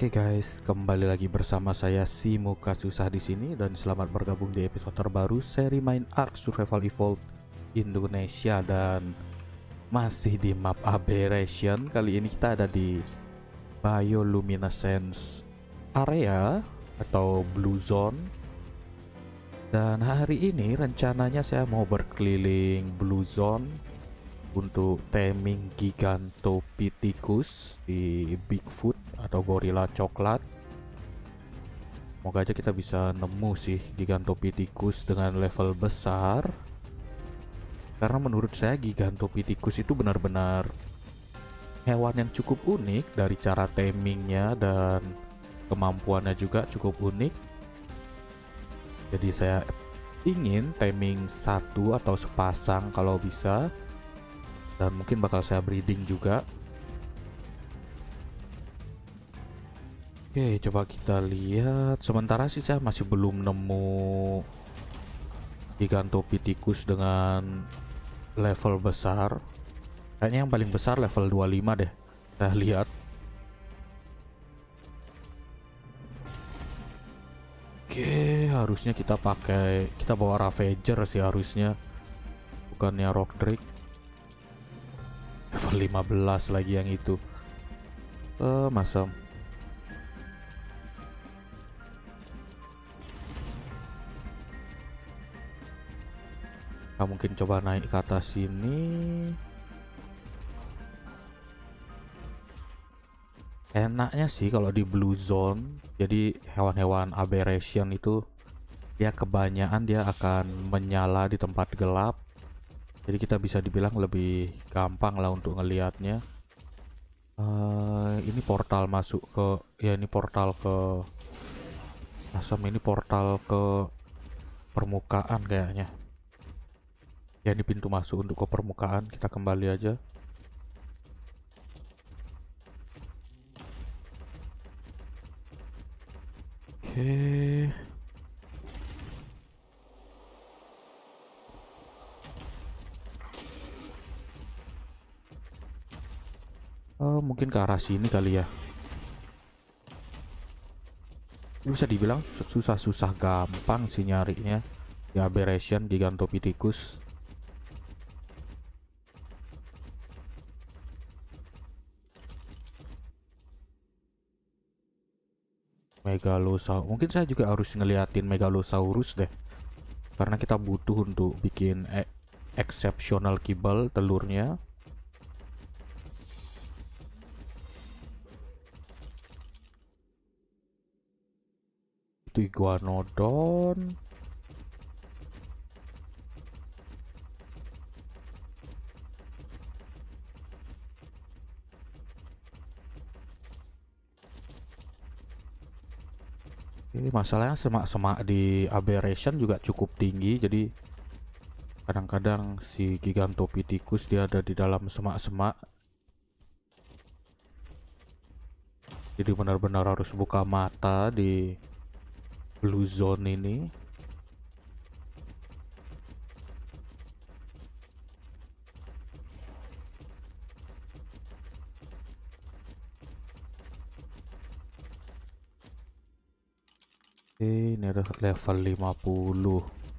Oke guys, kembali lagi bersama saya si Muka Susah di sini dan selamat bergabung di episode terbaru seri main Ark Survival Evolved Indonesia dan masih di map Aberration. Kali ini kita ada di Bioluminescence area atau Blue Zone. Dan hari ini rencananya saya mau berkeliling Blue Zone untuk taming Gigantopithecus di Bigfoot atau gorila coklat. Semoga aja kita bisa nemu sih Gigantopithecus dengan level besar, karena menurut saya Gigantopithecus itu benar-benar hewan yang cukup unik dari cara tamingnya, dan kemampuannya juga cukup unik. Jadi saya ingin taming satu atau sepasang kalau bisa, dan mungkin bakal saya breeding juga. Oke, coba kita lihat. Sementara sih saya masih belum nemu Gigantopithecus dengan level besar. Kayaknya yang paling besar level 25 deh. Saya lihat. Oke, harusnya kita bawa Ravager sih harusnya. Bukannya Rock Drake. Level 15 lagi yang itu. Masa kita mungkin coba naik ke atas sini. Enaknya sih kalau di Blue Zone, jadi hewan-hewan Aberration itu dia kebanyakan dia akan menyala di tempat gelap. Jadi kita bisa dibilang lebih gampang lah untuk ngelihatnya. Ini portal masuk ke, ya ini portal ke asam, ini portal ke permukaan kayaknya. Ya ini pintu masuk untuk ke permukaan. Kita kembali aja. Oke. Mungkin ke arah sini kali ya. Ini bisa dibilang susah-susah gampang sih nyarinya di Aberration Gigantopithecus. Megalosaurus. Mungkin saya juga harus ngeliatin Megalosaurus deh, karena kita butuh untuk bikin exceptional kibble telurnya. Itu Iguanodon. Masalahnya semak-semak di Aberration juga cukup tinggi, jadi kadang-kadang si Gigantopithecus dia ada di dalam semak-semak. Jadi benar-benar harus buka mata di Blue Zone ini. Ini ada level 50.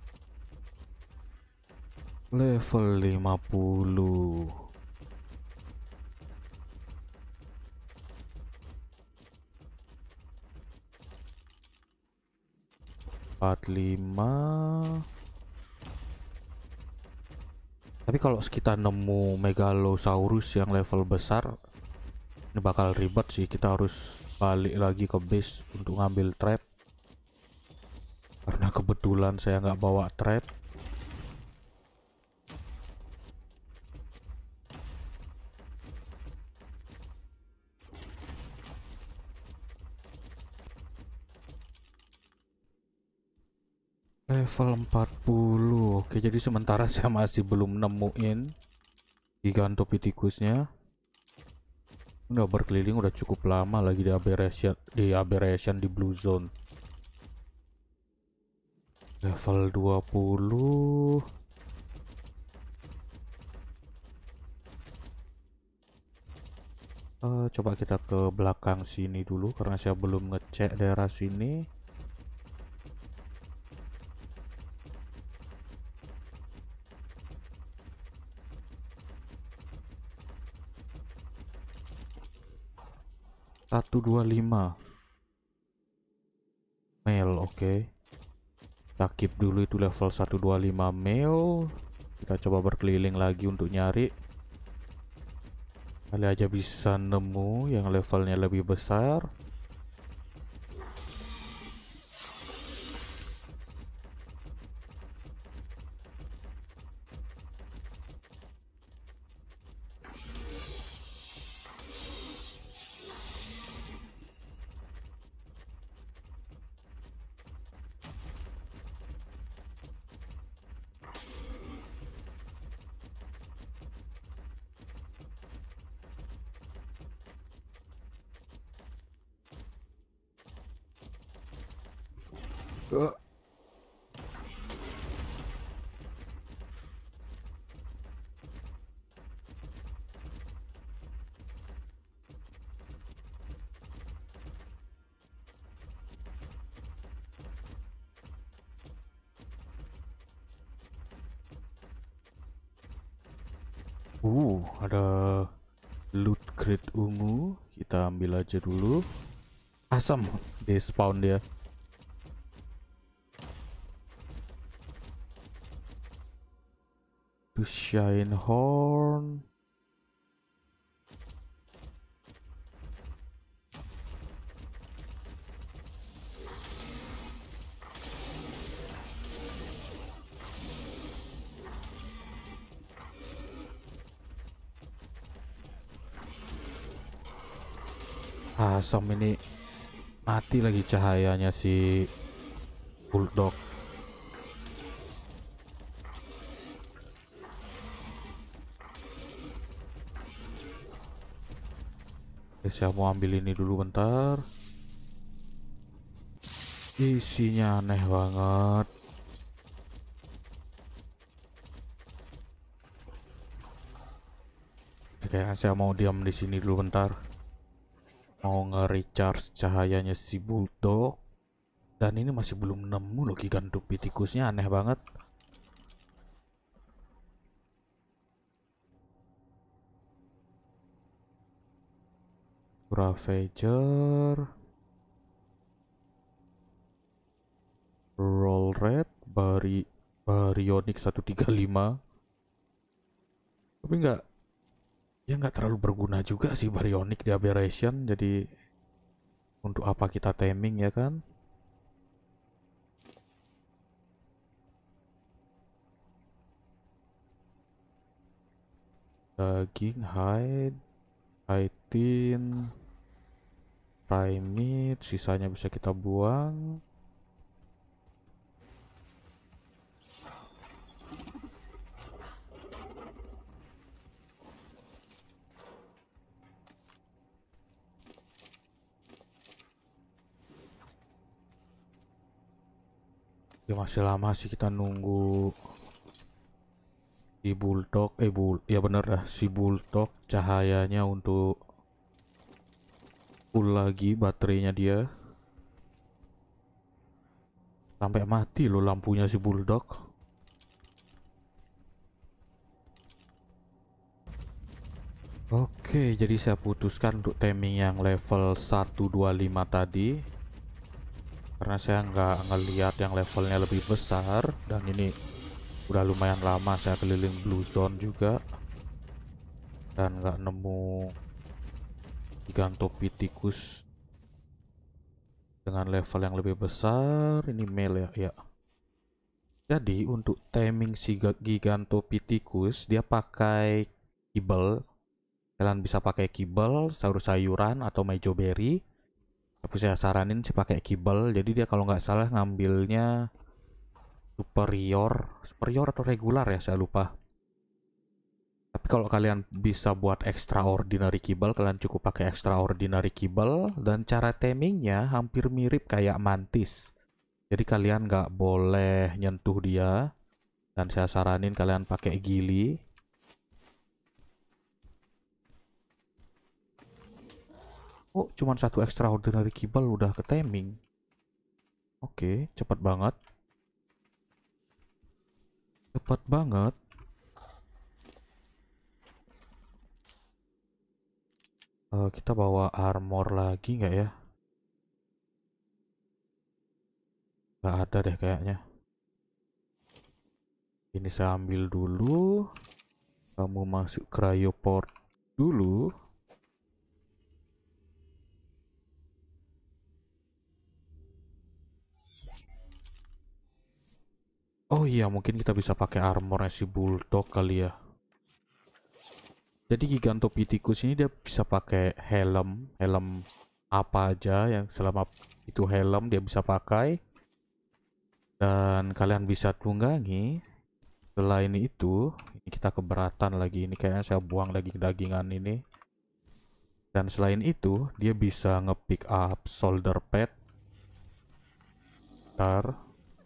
Level 50. Tapi kalau kita nemu Megalosaurus yang level besar, ini bakal ribet sih. Kita harus balik lagi ke base untuk ngambil trap, karena kebetulan saya nggak bawa trap. Level 40. Oke, jadi sementara saya masih belum nemuin Gigantopithecusnya. Udah berkeliling udah cukup lama lagi di Aberration di Blue Zone. Level 20. coba kita ke belakang sini dulu karena saya belum ngecek daerah sini. Satu dua lima male, oke. Kita keep dulu itu level 125 male. Kita coba berkeliling lagi untuk nyari. Kali aja bisa nemu yang levelnya lebih besar. Ada loot crate ungu. Kita ambil aja dulu. Asam, despawn dia. To shine horn. Asam ini mati lagi cahayanya si bulldog. Oke, saya mau ambil ini dulu bentar. Isinya aneh banget. Kayaknya saya mau diam di sini dulu bentar. Mau nge-recharge cahayanya si bulldog. Dan ini masih belum nemu loh Gigantopithecusnya, aneh banget. Ravager, Roll Red, Baryonyx 135. Tapi nggak terlalu berguna juga sih Baryonyx di Aberration. Jadi untuk apa kita taming ya kan? Daging, hide, chitin, primate, sisanya bisa kita buang. Ya masih lama sih kita nunggu si bulldog, ya bener lah, si bulldog cahayanya untuk full lagi baterainya dia. Sampai mati loh lampunya si bulldog. Oke, jadi saya putuskan untuk taming yang level 125 tadi. Karena saya nggak ngeliat yang levelnya lebih besar. Dan ini udah lumayan lama saya keliling Blue Zone juga. Dan nggak nemu Gigantopithecus dengan level yang lebih besar. Ini male ya. Jadi untuk taming si Gigantopithecus dia pakai kibel. Kalian bisa pakai kibel, sayur-sayuran atau mejoberry. Tapi saya saranin sih pakai kibel. Jadi dia kalau nggak salah ngambilnya superior atau regular ya, saya lupa. Tapi kalau kalian bisa buat extraordinary kibel, kalian cukup pakai extraordinary kibel. Dan cara tamingnya hampir mirip kayak mantis. Jadi kalian nggak boleh nyentuh dia. Dan saya saranin kalian pakai gili. Oh, cuman satu extraordinary kibal udah ke taming. Oke, cepat banget. Cepat banget. Kita bawa armor lagi nggak ya? Nggak ada deh kayaknya. Ini saya ambil dulu. Kamu masuk cryoport dulu. Oh iya, mungkin kita bisa pakai armornya si Bulldog kali ya. Jadi Gigantopithecus ini dia bisa pakai helm, helm apa aja yang selama itu helm dia bisa pakai. Dan kalian bisa tunggangi. Selain itu, ini kita keberatan lagi. Ini kayaknya saya buang daging-dagingan ini. Dan selain itu, dia bisa nge-pick up shoulder pad. Ntar.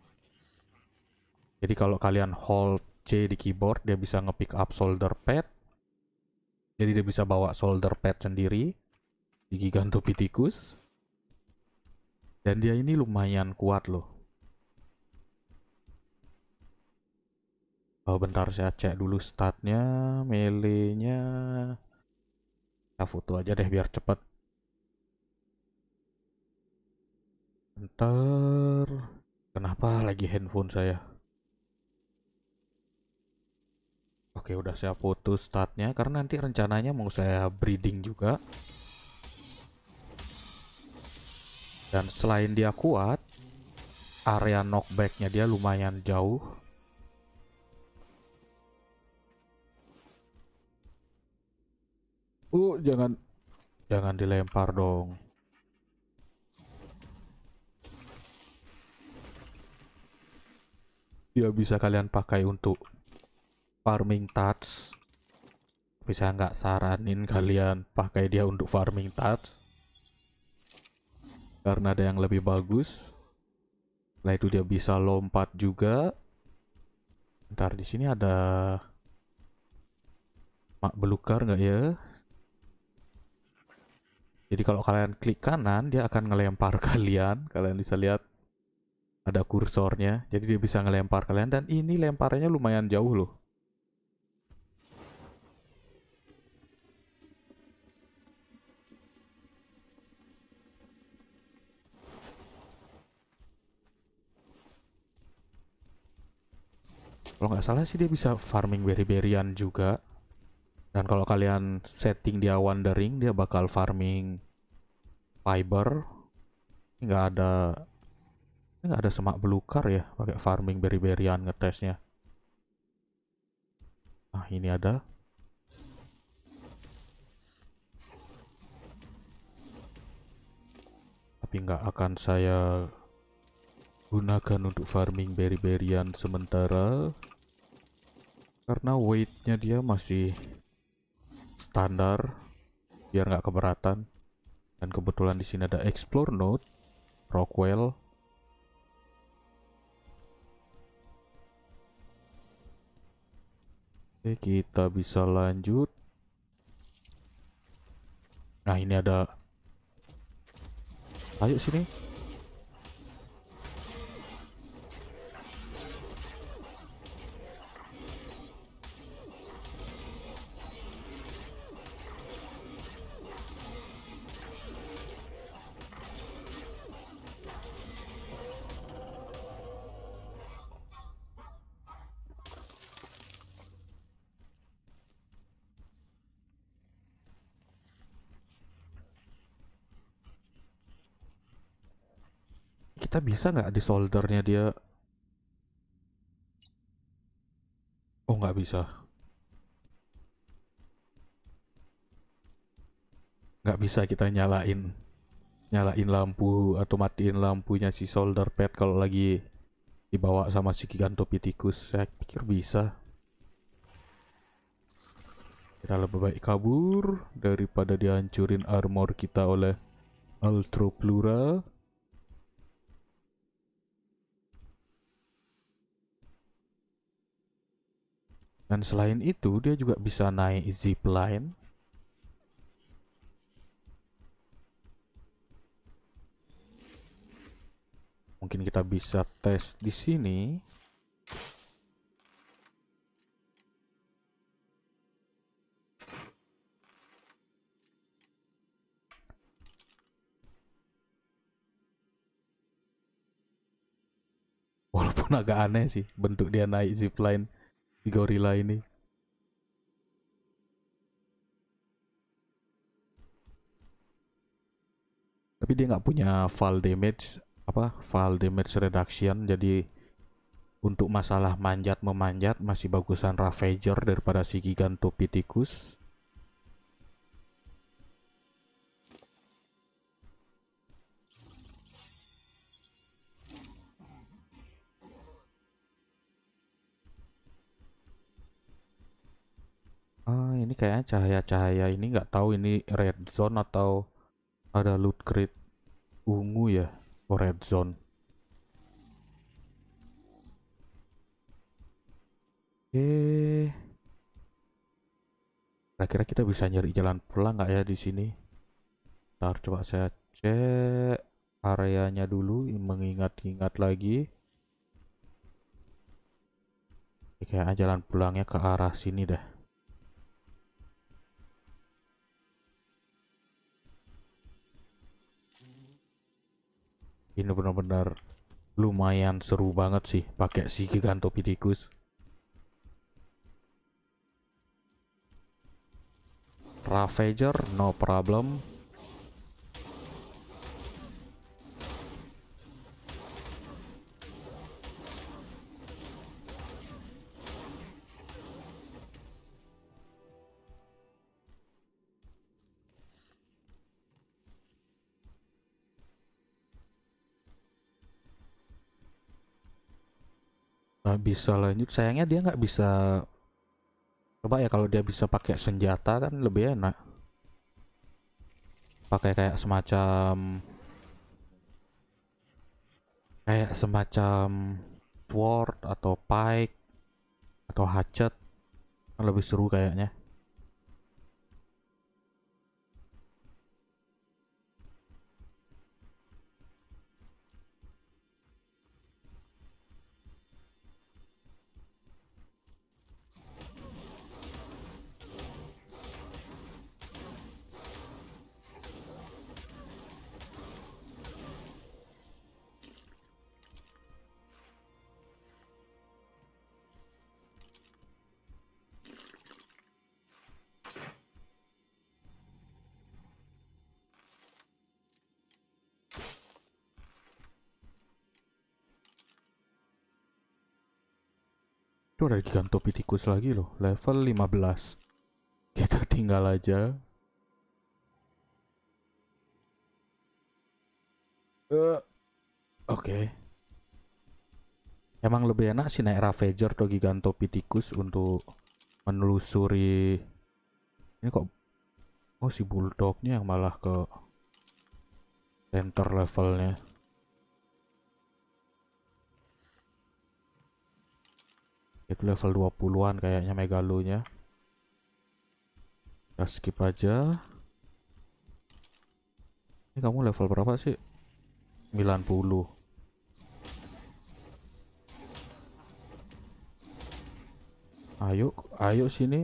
Jadi kalau kalian hold C di keyboard, dia bisa nge-pick up shoulder pad. Jadi dia bisa bawa shoulder pad sendiri di Gigantopithecus. Dan dia ini lumayan kuat loh. Oh, bentar saya cek dulu statnya, melee-nya. Kita foto aja deh biar cepet. Bentar. Kenapa lagi handphone saya? Oke, udah saya foto statnya karena nanti rencananya mau saya breeding juga. Dan selain dia kuat, area knockbacknya dia lumayan jauh. Jangan jangan dilempar dong. Dia bisa kalian pakai untuk farming touch. Tapi saya nggak saranin kalian pakai dia untuk farming touch. Karena ada yang lebih bagus. Setelah itu dia bisa lompat juga. Ntar di sini ada mak belukar nggak ya? Jadi kalau kalian klik kanan, dia akan ngelempar kalian. Kalian bisa lihat ada kursornya. Jadi dia bisa ngelempar kalian dan ini lemparannya lumayan jauh loh. Kalau nggak salah sih dia bisa farming berry-berryan juga. Dan kalau kalian setting dia wandering, dia bakal farming fiber. Nggak ada nggak ada semak belukar ya pakai farming berry-berryan ngetesnya. Nah ini ada. Tapi nggak akan saya gunakan untuk farming berry-berryan sementara. Karena weightnya dia masih standar. Biar nggak keberatan. Dan kebetulan di sini ada explore node, Rockwell. Oke, kita bisa lanjut. Nah, ini ada. Ayo sini. Kita bisa nggak di soldernya dia? Oh, nggak bisa. Nggak bisa kita nyalain lampu atau matiin lampunya si solder pad kalau lagi dibawa sama si Gigantopithecus. Saya pikir bisa. Kita lebih baik kabur daripada dihancurin armor kita oleh Ultroplura. Dan selain itu dia juga bisa naik zipline. Mungkin kita bisa tes di sini. Walaupun agak aneh sih bentuk dia naik zipline di gorila ini. Tapi dia nggak punya fall damage, fall damage reduction. Jadi untuk masalah manjat memanjat masih bagusan Ravager daripada si Gigantopithecus. Ini kayaknya cahaya-cahaya ini nggak tahu ini red zone atau ada loot crate ungu ya. Oh, red zone. Oke. Kira-kira kita bisa nyari jalan pulang nggak ya di sini? Ntar coba saya cek areanya dulu, mengingat-ingat lagi. Kayaknya jalan pulangnya ke arah sini dah. Ini benar-benar lumayan seru banget sih pakai si Gigantopithecus. Ravager no problem. Nggak bisa lanjut, sayangnya dia nggak bisa. Coba ya kalau dia bisa pakai senjata kan lebih enak. Pakai kayak semacam sword atau pike atau hatchet kan lebih seru kayaknya. Itu ada Gigantopithecus lagi loh, level 15. Kita tinggal aja. Oke. Emang lebih enak sih naik Ravager atau Gigantopithecus untuk menelusuri. Ini kok, oh si Bulldognya yang malah ke center levelnya. Itu level 20-an kayaknya Megalonya. Kita skip aja. Ini kamu level berapa sih? 90. Ayo, ayo sini.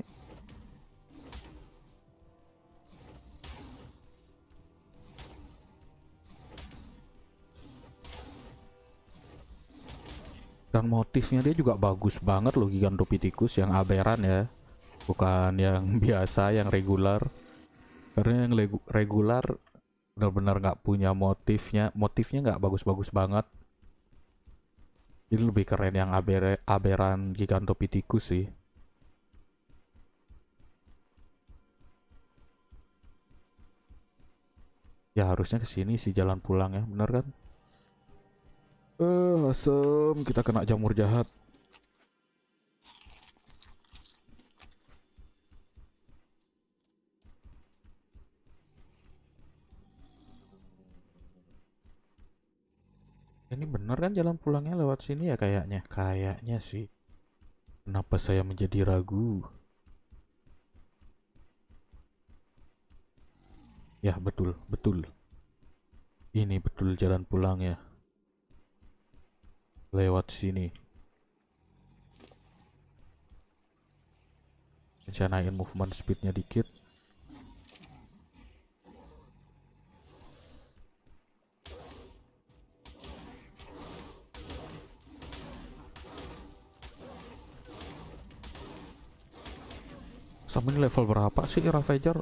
Dan motifnya dia juga bagus banget loh, Gigantopithecus yang aberran ya. Bukan yang biasa, yang regular. Karena yang regular benar-benar nggak punya motifnya. Motifnya nggak bagus-bagus banget. Jadi lebih keren yang aberran Gigantopithecus sih. Ya harusnya ke sini sih jalan pulang ya, bener kan? Asem, kita kena jamur jahat. Ini bener kan jalan pulangnya lewat sini ya kayaknya? Kayaknya sih. Kenapa saya menjadi ragu? Ya betul, betul. Ini betul jalan pulang ya. lewat sini. Rencanain movement speednya dikit. Sama ini level berapa sih Ravager?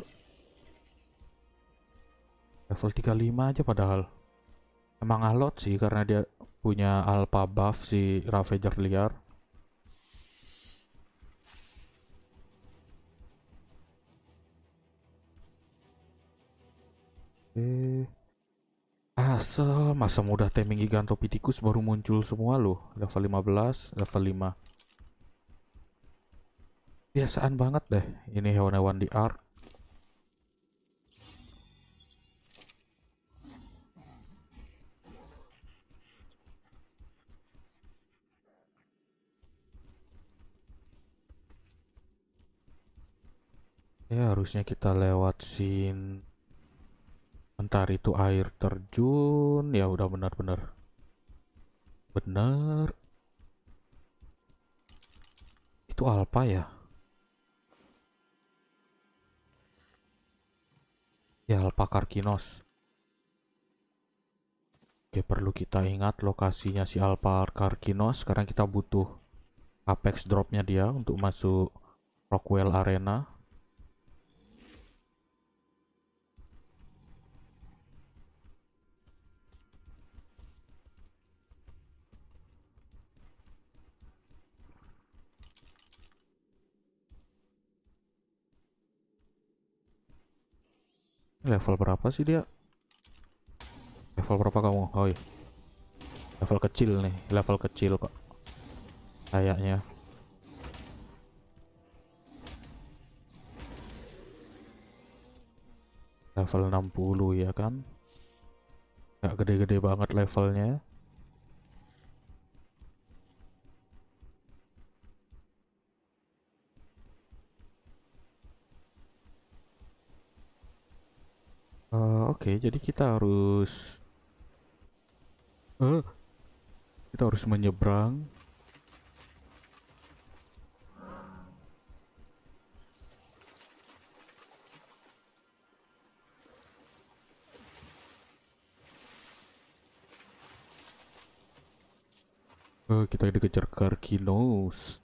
Level 35 aja padahal. Emang alot sih karena dia punya alpha buff si Ravager liar. Asal masa mudah taming Gigantopithecus baru muncul semua loh. Level 15, level 5. Biasaan banget deh ini hewan-hewan di Ark. Ya harusnya kita lewat scene. Bentar itu air terjun. Ya udah benar-benar. Bener. Itu alpha ya? Ya alpha Karkinos. Oke, perlu kita ingat lokasinya si alpha Karkinos. Sekarang kita butuh apex dropnya dia untuk masuk Rockwell Arena. Level berapa sih dia? Level berapa kamu? Oh iya. Level kecil nih. Level kecil kok. Kayaknya. Level 60 ya kan? Gak gede-gede banget levelnya. Oke, jadi eh, kita harus menyeberang. Kita dikejar Karkinos.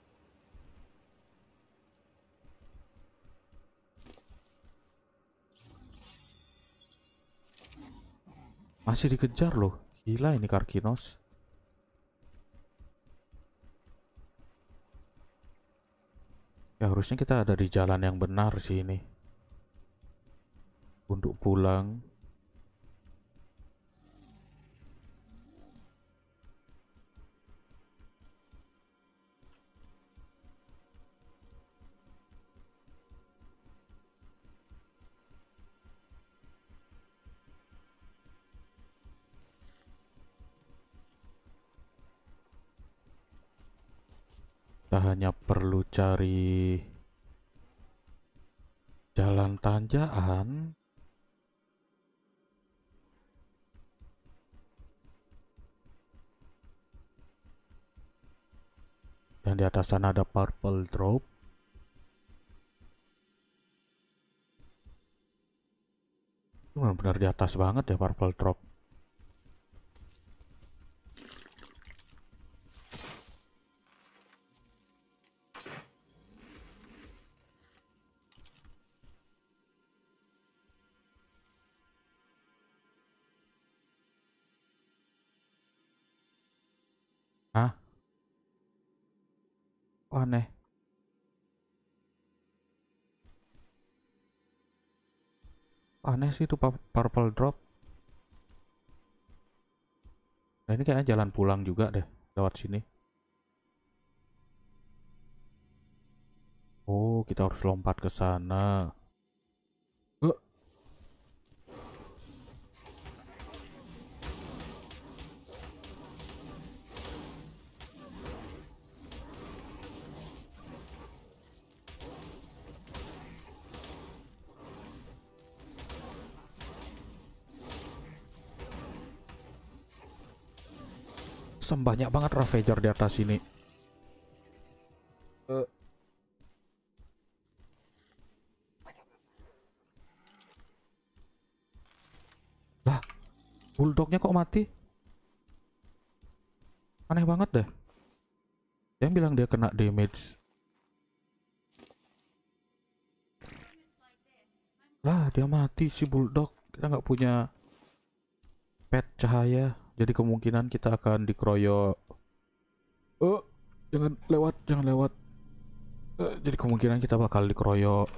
Masih dikejar loh. Gila ini Karkinos. Ya harusnya kita ada di jalan yang benar sih ini. Untuk pulang. Kita hanya perlu cari jalan tanjakan. Dan di atas sana ada purple drop. Benar-benar di atas banget ya purple drop. Hah? Kok aneh. Kok aneh sih itu purple drop. Nah ini kayaknya jalan pulang juga deh. Lewat sini. Oh, kita harus lompat ke sana. Eh, Asem, banyak banget Ravager di atas ini. Eh, Lah, bulldognya kok mati? Aneh banget deh. Yang bilang dia kena damage. Lah, dia mati si bulldog. Kita nggak punya pet cahaya, jadi kemungkinan kita akan dikeroyok. Oh, jangan lewat, jangan lewat. Jadi kemungkinan kita bakal dikeroyok.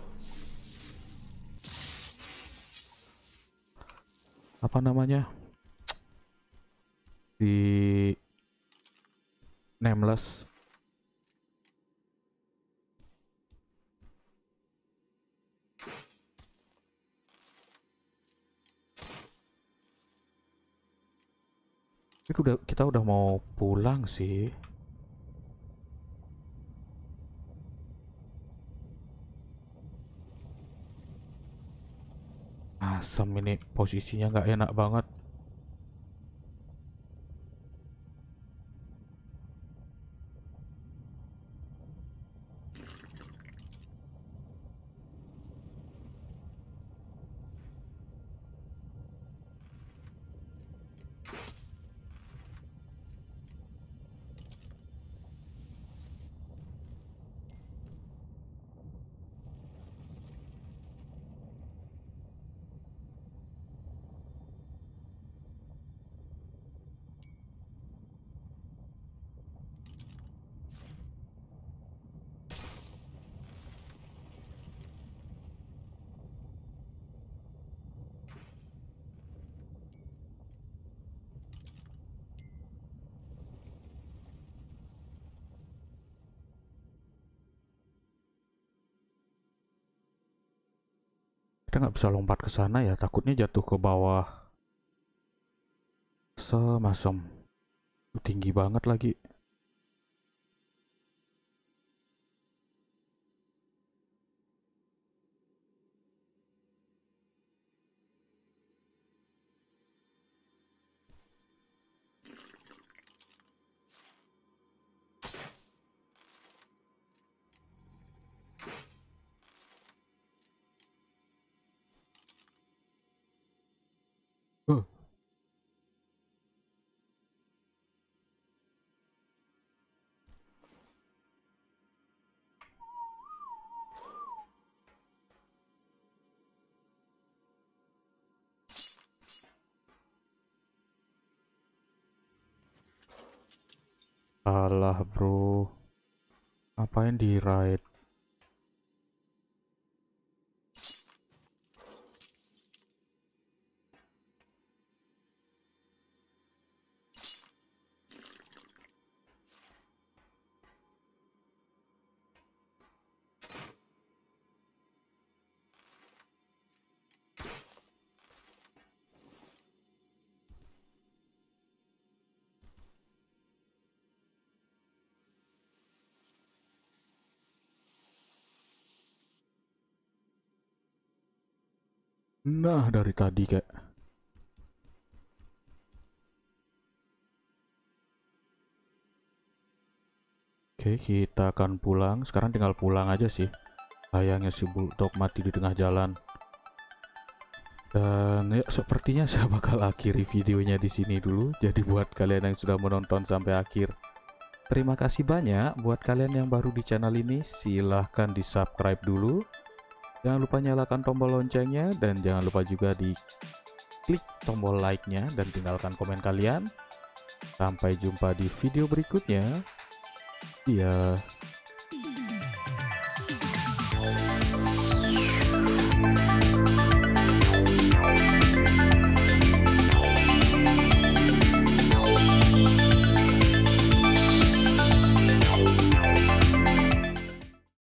Apa namanya? Di Nameless. Tapi kita udah mau pulang sih. Asem ini posisinya nggak enak banget. Kita nggak bisa lompat ke sana ya, takutnya jatuh ke bawah. Semasem. Tinggi banget lagi. Uh, Alah bro, ngapain di raid? Nah, dari tadi kayak. Oke, kita akan pulang. Sekarang tinggal pulang aja sih. Sayangnya si bulldog mati di tengah jalan. Dan ya sepertinya saya bakal akhiri videonya di sini dulu. Jadi buat kalian yang sudah menonton sampai akhir, terima kasih banyak. Buat kalian yang baru di channel ini, silahkan di subscribe dulu. Jangan lupa nyalakan tombol loncengnya, dan jangan lupa juga di klik tombol like-nya dan tinggalkan komen kalian. Sampai jumpa di video berikutnya. Iya.